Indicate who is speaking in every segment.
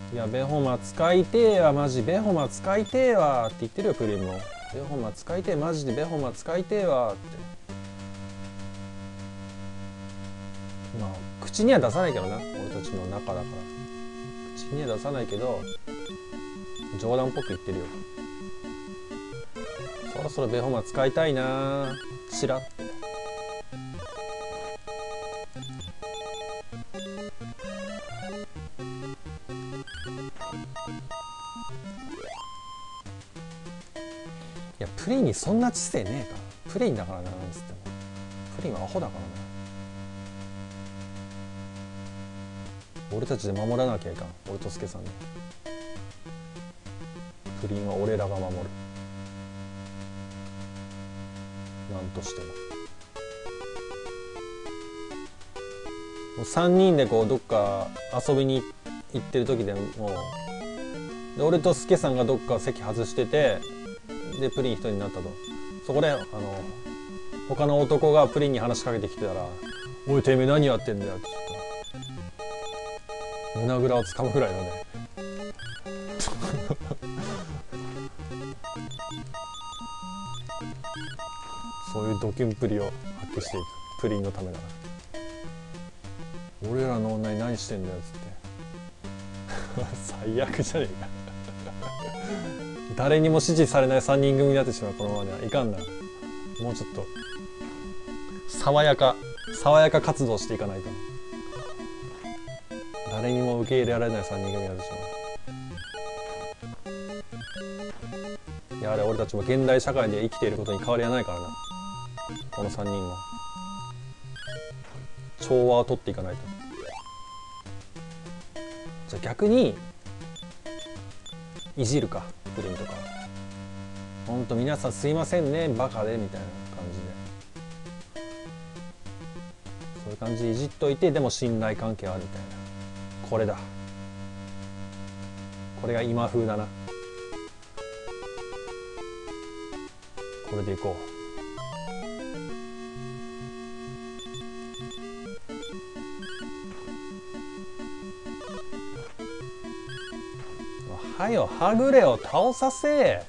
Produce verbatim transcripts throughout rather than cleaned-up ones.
Speaker 1: いやベホマ使いてえわマジベホマ使いてえわって言ってるよプリンも。ベホマ使いてえマジでベホマ使いてえわって。まあ口には出さないけどな、俺たちの中だから口には出さないけど冗談っぽく言ってるよ。そろそろベホマ使いたいなチラッと。いやプリンにそんな知性ねえか。プリンだからななんつってもプリンはアホだからな。俺たちで守らなきゃいかん。俺とスケさんでプリンは俺らが守る。なんとしてももうさんにんでこうどっか遊びに行ってる時でもで俺とスケさんがどっか席外しててでプリン一人になったと。そこであの他の男がプリンに話しかけてきてたら「おいてめえ何やってんだよ」ってちょっと胸ぐらをつかむぐらいのねそういうドキュンプリを発揮していく。プリンのためなら俺らの女に何してんだよっつって最悪じゃねえか誰にも支持されないさんにん組になってしまう。このままではいかんな。もうちょっと爽やか爽やか活動していかないと。誰にも受け入れられないさんにん組になってしまう。いやあれ俺たちも現代社会で生きていることに変わりはないからな。このさんにんも調和をとっていかないと。じゃあ逆にいじるかプリンとか。ほんと皆さんすいませんねバカでみたいな感じでそういう感じでいじっといてでも信頼関係あるみたいな。これだこれが今風だな。これでいこう。はよはぐれを倒させ。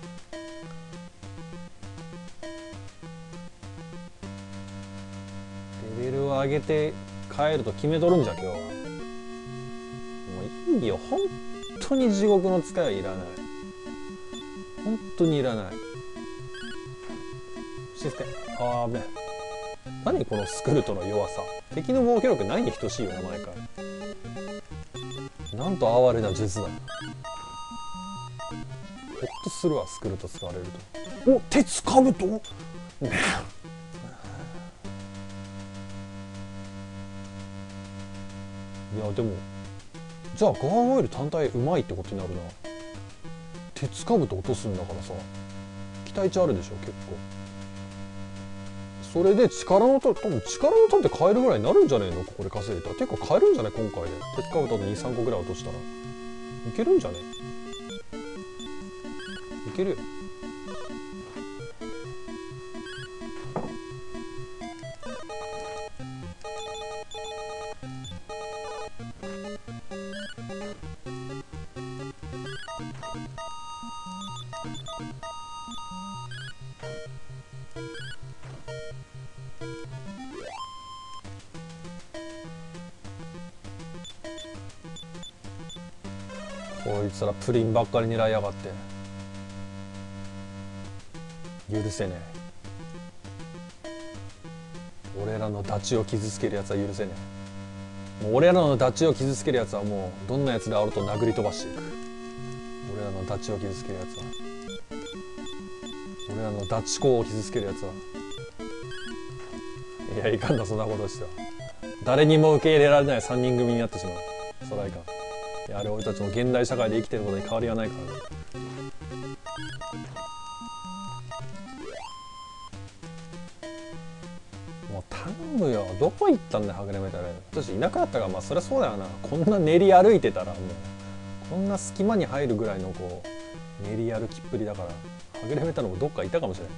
Speaker 1: レベルを上げて帰ると決めとるんじゃ今日は。もういいよ本当に地獄の使いはいらない。本当にいらない。システムあー危ねえ。何このスクルトの弱さ。敵の防御力ないに等しいよな毎回。なんと哀れな術だ。ほっとするわスクルト使われると。お鉄かぶとねいやでもじゃあガーゴイル単体うまいってことになるな。鉄かぶと落とすんだからさ期待値あるでしょ結構。それで力のと多分力のとって変えるぐらいになるんじゃねえのここで稼いでたら。結構変えるんじゃない今回で。鉄かぶとでにさんこぐらい落としたらいけるんじゃねえ。いけるよ。こいつらプリンばっかり狙いやがって許せねえ。俺らのダチを傷つけるやつは許せねえ。もう俺らのダチを傷つけるやつはもうどんなやつであろうと殴り飛ばしていく。俺らのダチを傷つけるやつは俺らのダチ公を傷つけるやつはいやいかんだそんなことしては。誰にも受け入れられないさんにん組になってしまう。そらいかん。いやあれ俺たちも現代社会で生きてることに変わりはないからね。もう頼むよどこ行ったんだよはぐれメタル。私いなくなったからまあそりゃそうだよな。こんな練り歩いてたらもうこんな隙間に入るぐらいのこう練り歩きっぷりだからはぐれメタルもどっかいたかもしれない。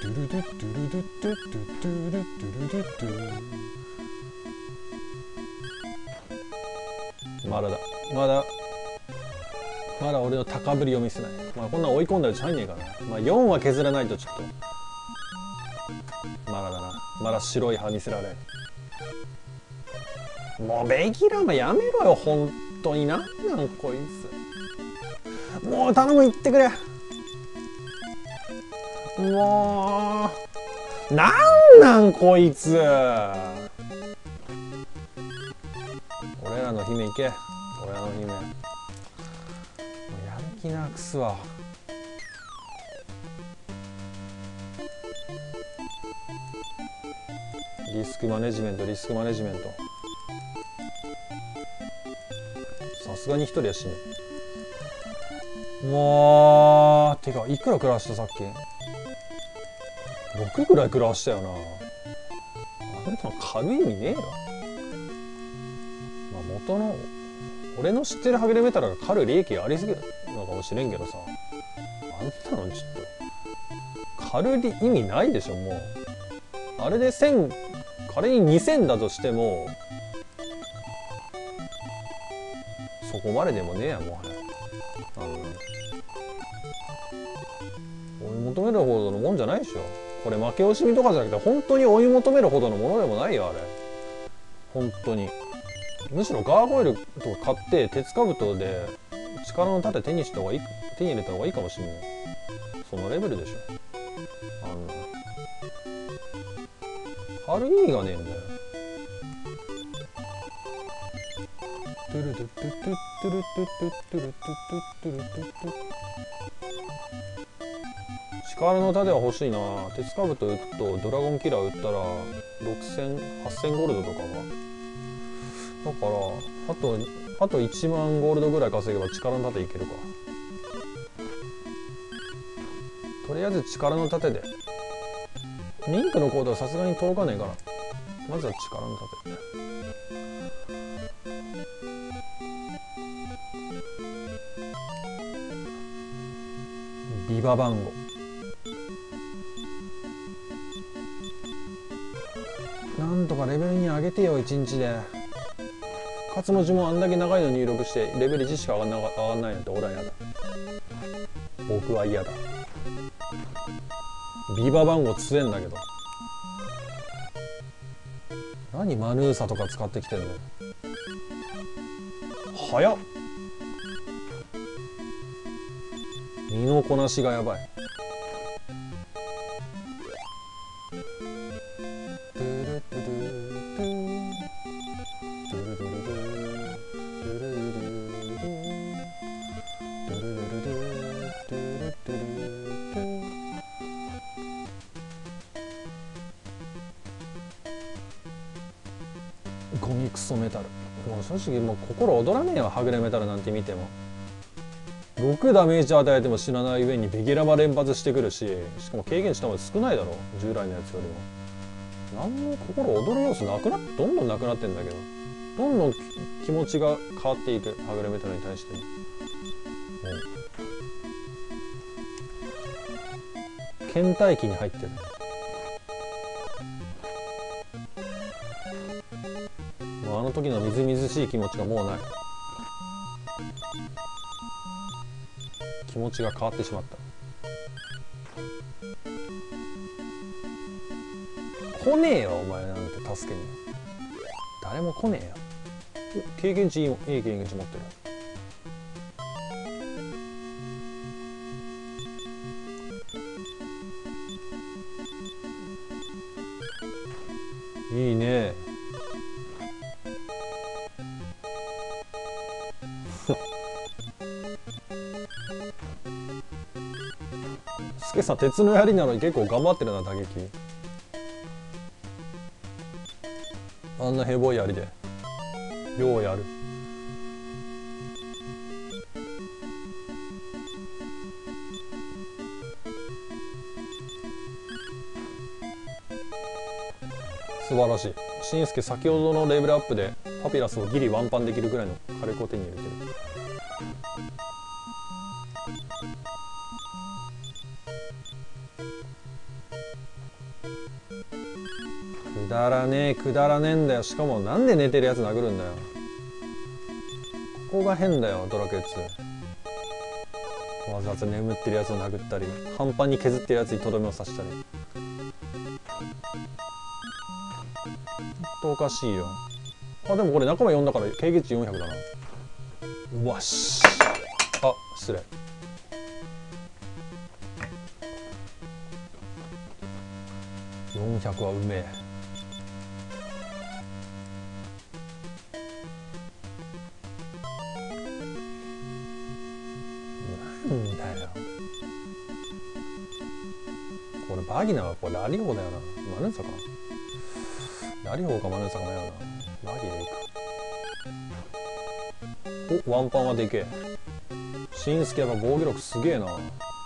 Speaker 1: ドゥルドゥドゥルドゥドゥドゥドゥドゥドゥドゥドゥ。まだだまだまだ俺の高ぶりを見せない。まあこんなん追い込んだうち入んねえからな。まあよんは削らないとちょっとまだだな。まだ白い歯見せられる。もうベギラマやめろよ本当に。なんなんこいつ。もう頼む言ってくれ。もうなんなんこいつ。俺らの姫行け。俺らの姫。もうやる気なくすわ。リスクマネジメントリスクマネジメント。さすがに一人は死ぬ。もうてかいくら食らわしたさっき。ろくぐらい食らわしたよな。あんなの軽い意味ねえよ。まあ元の俺の知ってるはぐれメタルが狩る利益ありすぎるのかもしれんけどさ、あんなのちょっと狩る意味ないでしょ。もうあれでせん仮ににせんだとしてもそこまででもねえやもはや。あの追い求めるほどのもんじゃないでしょこれ。負け惜しみとかじゃなくて本当に追い求めるほどのものでもないよあれ。本当にむしろガーゴイルとか買って鉄兜で力の盾手にした方がいい、手に入れた方がいいかもしれない。そのレベルでしょ。あんな貼る意味がねえんだよ。トゥルトゥトゥトゥトゥルトゥトゥトゥルトゥトゥトゥトゥ。力の盾は欲しいな。鉄兜打つとドラゴンキラー打ったらろくせんはっせんゴールドとかがだからあとあといちまんゴールドぐらい稼げば力の盾いけるか。とりあえず力の盾でリンクのコードはさすがに届かねえからまずは力の盾。ビバ番号なんとかレベルに上げてよいちにちで。復活の呪文あんだけ長いの入力してレベルいちしか上がんな上がんないなんて俺は嫌だ。僕は嫌だ。ビバ番号強えんだけど何マヌーサとか使ってきてんの。早っ。身のこなしがやばい。ゴミクソメタル。もう正直もう心躍らねえわはぐれメタルなんて見ても。ろくダメージ与えても死なない上にベギラマ連発してくるし、しかも軽減値多分少ないだろ従来のやつよりも。 何の心躍る要素なくなってどんどんなくなってんだけど、どんどん気持ちが変わっていく。はぐれメタルに対してもう倦怠期に入ってる。もうあの時のみずみずしい気持ちがもうない。気持ちが変わってしまった。来ねえよお前なんて助けに。誰も来ねえよ。お、経験値いいもいい経験値持ってる。いいね。スケさん鉄の槍なのに結構頑張ってるな打撃。あんなヘボい槍でようやる。素晴らしい。しんすけ先ほどのレベルアップでパピラスをギリワンパンできるぐらいの火力を手に入れてる。くだらねえくだらねえんだよ。しかもなんで寝てるやつ殴るんだよ。ここが変だよドラクエツー。わざわざ眠ってるやつを殴ったり、半端に削ってるやつにとどめを刺したり。おかしいよ。あ、でもこれ仲間呼んだから経験値よんひゃくだな。うわっし。あ、失礼。よんひゃくはうめえ。なんだよこれ。バギナはこれラリオだよな。マヌンサかラリオかマヌンサか迷うな。バギでいいか。お、ワンパンはでけえ。しんすけやっぱ防御力すげえな。もう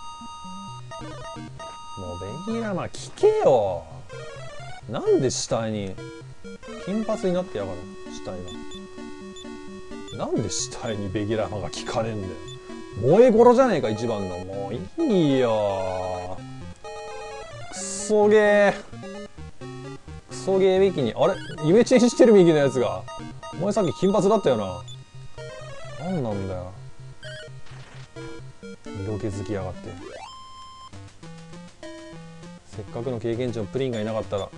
Speaker 1: ベギラマ聞けよ。なんで死体に金髪になってやがる。死体がなんで死体にベギラマが効かねえんだよ。萌え頃じゃねえか一番の。もういいよ。クソゲークソゲービキニ。あれイメチェンしてる右のやつが。お前さっき金髪だったよな。なんなんだよ色気づきやがって。せっかくの経験値のプリンがいなかったら。ま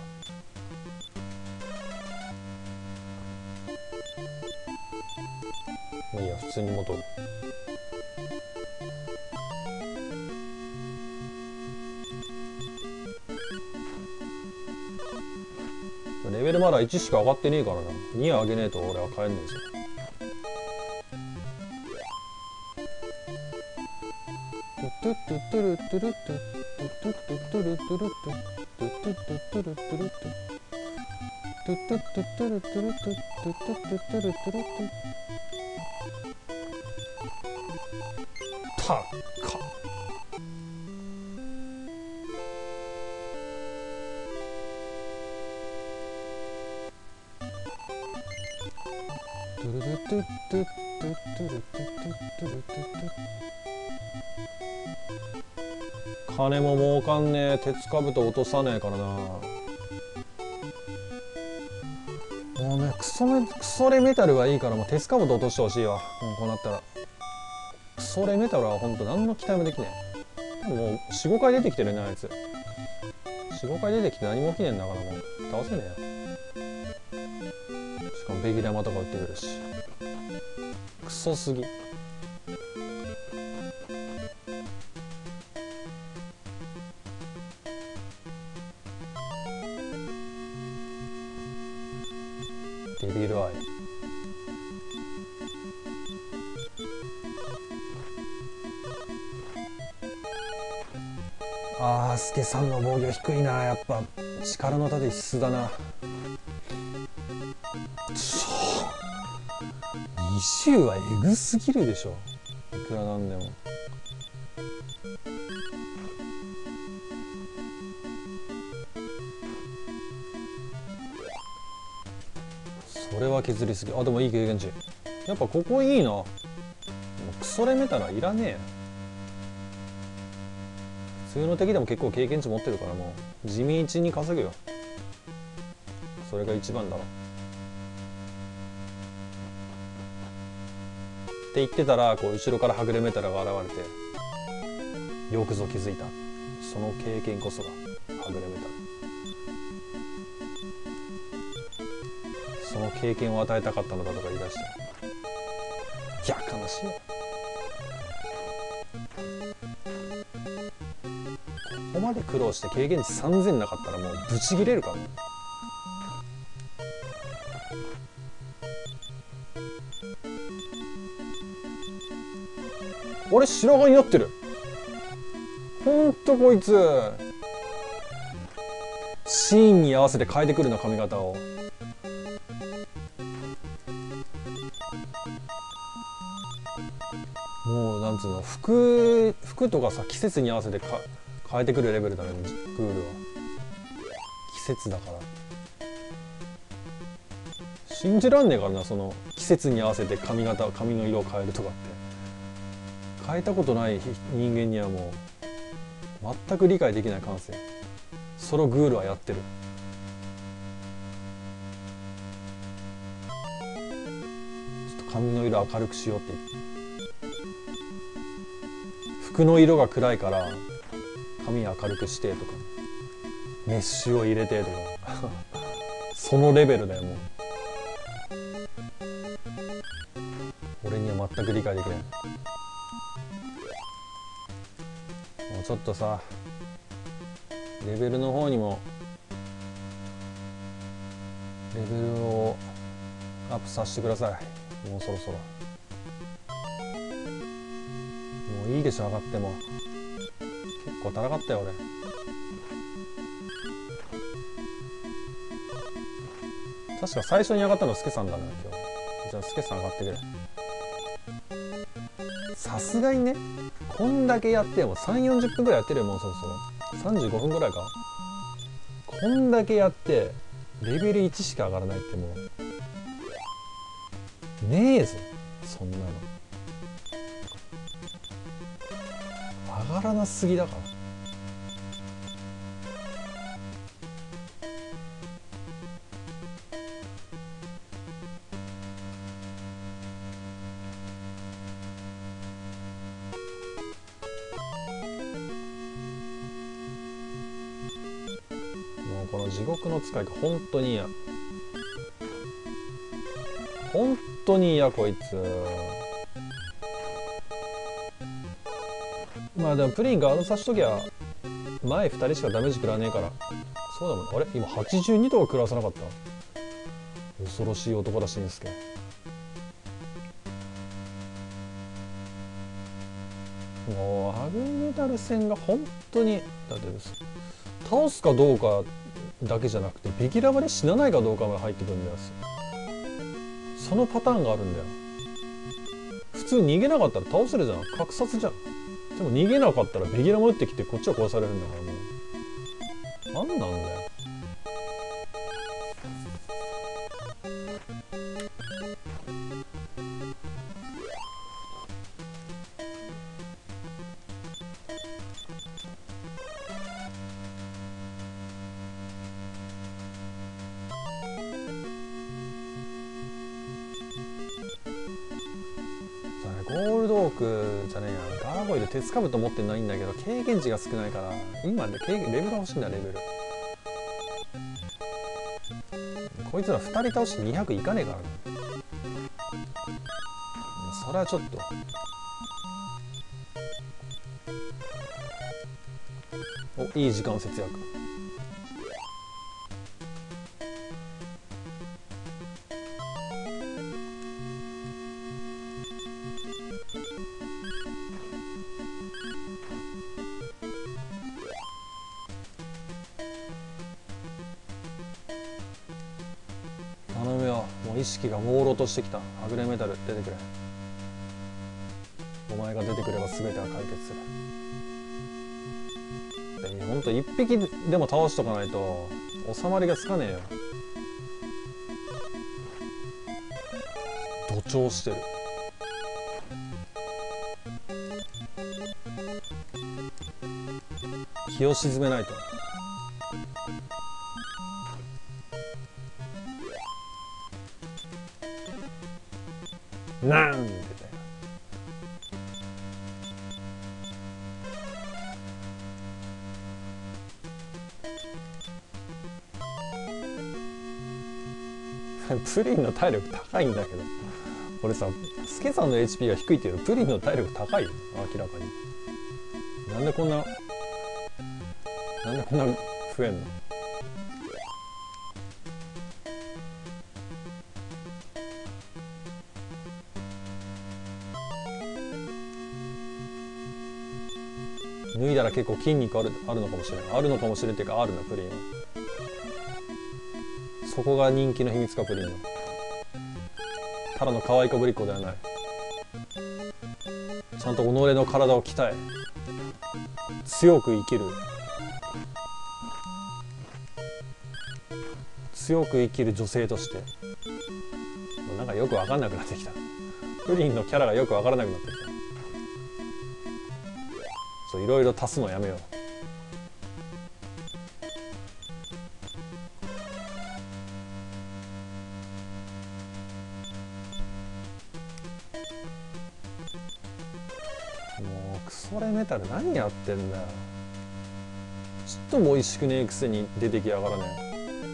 Speaker 1: あいいや普通に戻る。レベルまだいちしか上がってねえからな。に上げねえと俺は帰んねえぞ。トゥトゥトゥルトゥルトゥトゥトゥトゥルトゥルトゥトゥトゥトゥルトゥルトゥトゥトゥトゥトゥルトゥルトゥトゥトゥトゥルトゥルトゥたっか。トゥルトゥトゥトゥトゥトゥルトゥトゥトゥルトゥ金も儲かんねえ。鉄かぶと落とさねえからな。もうねクソメクソレメタルはいいからもう鉄かぶと落としてほしいわ。もうこうなったらクソレメタルはほんと何の期待もできねえ。もうよん、ごかい出てきてるねあいつ。よん、ごかい出てきて何も起きねえんだからもう倒せねえよ。しかもベギラマとか撃ってくるしクソすぎ。デビルアイ。あースケさんの防御低いな。やっぱ力の盾必須だな。にじゅうはエグすぎるでしょいくらなんでも。 それは削りすぎ。あ、でもいい経験値。やっぱここいいな。もうクソレメタラいらねえ。普通の敵でも結構経験値持ってるから、もう地道に稼ぐよ。それが一番だろ。って言ってたら、こう後ろからはぐれメタラが現れて、よくぞ気づいた。その経験こそがはぐれメタラ。その経験を与えたかったのだとか言い出して、いや悲しいよ。ここまで苦労して経験値さんぜんなかったらもうブチギレるからね。俺白髪になってる。ほんとこいつシーンに合わせて変えてくるな、髪型を。もうなんつうの、服服とかさ、季節に合わせてか変えてくるレベルだね、クールは。季節だから信じらんねえからな、その季節に合わせて髪型髪の色を変えるとかって。変えたことない人間にはもう全く理解できない感性。そのグールはやってる。ちょっと髪の色明るくしようって言って、服の色が暗いから髪明るくしてとか、メッシュを入れてとかそのレベルだよもう。俺には全く理解できない。もうちょっとさ、レベルの方にもレベルをアップさせてください。もうそろそろ。もういいでしょ、上がっても。結構高かったよ俺。確か最初に上がったのスケさんだな今日。じゃあスケさん上がってくれ。さすがにね、こんだけやってもさんじゅうよんじゅっぷんぐらいやってるよ。もうそろそろさんじゅうごふんぐらいか。こんだけやってレベルいちしか上がらないってもうねえぞ、そんなの。上がらなすぎだから。もうこの地獄の使いが本当に嫌。本当に嫌こいつ。まあでもプリンガードさしときゃ前ふたりしかダメージ食らわねえから。そうだもん。あれ今はちじゅうにとか食らわさなかった？恐ろしい男だしんすけ。もうアグメタル戦が本当にだってです、倒すかどうかだけじゃなくてビキラバで死なないかどうかまで入ってくるんだよ。そのパターンがあるんだよ。普通逃げなかったら倒せるじゃん、格殺じゃん。でも逃げなかったらベギラも打ってきてこっちは殺されるんだから、もう何なんだよ。ゴールドオークじゃねえや、ガーゴイル鉄兜持ってないんだけど経験値が少ないから今で経験レベルが欲しいんだ。レベルこいつらふたり倒してにひゃくいかねえからな。それはちょっとおいい時間節約。頼むよ、もう意識が朦朧としてきた。はぐれメタル出てくれ。お前が出てくれば全ては解決する。ほんと一匹でも倒しとかないと収まりがつかねえよ。 助長してる。気を沈めないと。なんでだよ。プリンの体力高いんだけど、これさ、スケさんの エイチピー が低いっていうのプリンの体力高いよ、明らかに。なんでこんななんでこんな増えんの。脱いだら結構筋肉あるあるのかもしれないあるのかもしれんっていうか、あるなプリンは。そこが人気の秘密か、プリンの。ただの可愛い子ぶりっ子ではない。ちゃんと己の体を鍛え、強く生きる強く生きる女性として。なんかよく分かんなくなってきた。プリンのキャラがよく分からなくなってきた。そう、いろいろ足すのやめよう。もうクソレメタル何やってんだよ。ちっとも美味しくねえくせに出てきやがらねえ。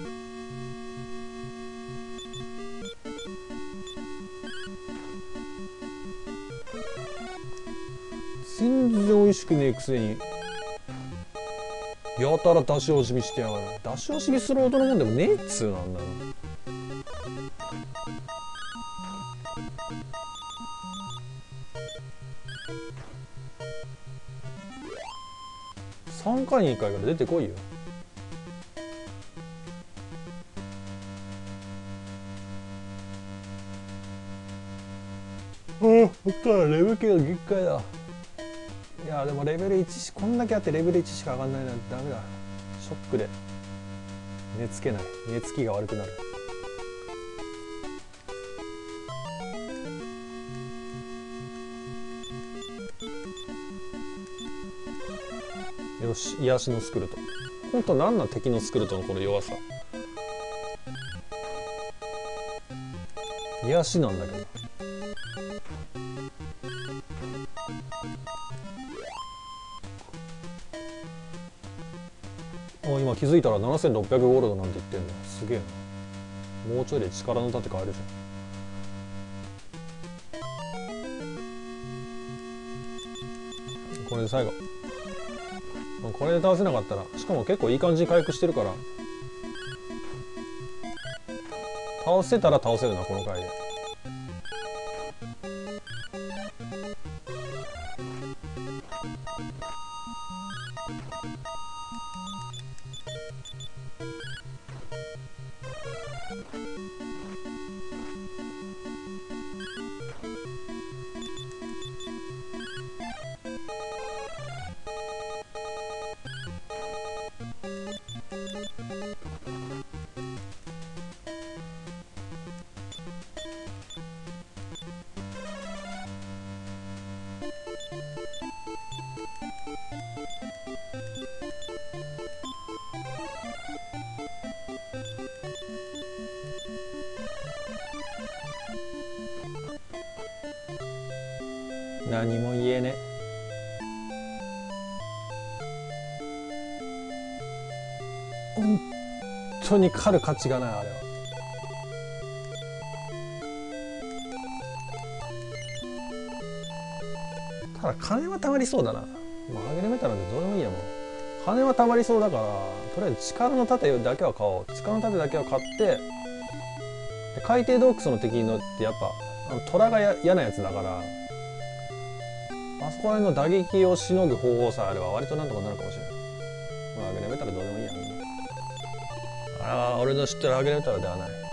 Speaker 1: 全然美味しくねえくせにやたら出し惜しみしてやがる。出し惜しみするほどのもんでもねえっつうなんだよ。さんかいにいっかいから出てこいよ。ああ、そっからレベル系が限界だ。いやでもレベルいちしこんだけあってレベルいちしか上がんないなんてダメだ。ショックで寝つけない。寝つきが悪くなる。よし、癒しのスクルト。ほんとなんなん敵のスクルトのこの弱さ。癒しなんだけど。あ、今気づいたらななせんろっぴゃくゴールドなんて言ってんの。すげえな。もうちょいで力の盾変えるじゃん。これで最後。これで倒せなかったら、しかも結構いい感じに回復してるから、倒せたら倒せるな、この回で。何も言えねえ。本当に狩る価値がない、あれは。ただ金はたまりそうだな。まあアグレメタなんてどうでもいいや。もう金はたまりそうだから、とりあえず力の盾だけは買おう。力の盾だけは買って、海底洞窟の敵のってやっぱあの虎がや嫌なやつだから、あそこら辺の打撃をしのぐ方法さえあれば割となんとかなるかもしれない。まあアグレメタルどうでもいいや。ああ、俺の知ってるアグレメタルではない。